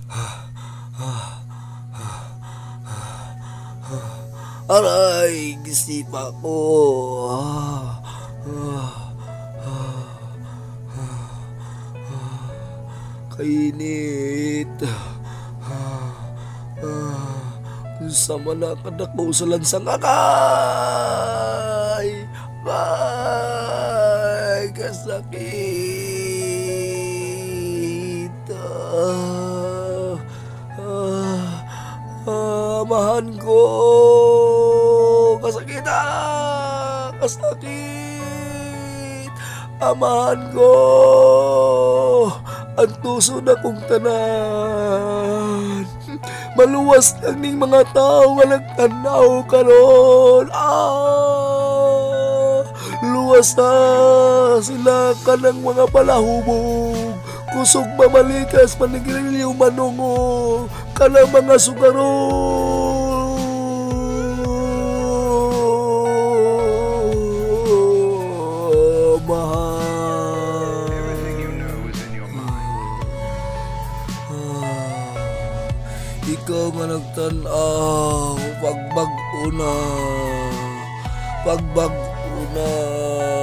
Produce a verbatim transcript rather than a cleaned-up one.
Aray, gisipa ko. Ah, ah, ah, ah, ah. Kainit. Ah, ah. Sama na kadako sa lansang akay. Ay, kasakit. Ah, ah, ah, amahan ko. Kasakit, ah, kasakit. Amahan ko. Ang tuso na kong tanan. Maluwas lang ning mga tao nga nagtanaw karon. Ah, luwas na sila kanang mga palahubog. Kusog mamalikas panigrilyo manungo kanang mga sugaro. Ikaw nga nagtanaw, pagbag-una, pagbag-una.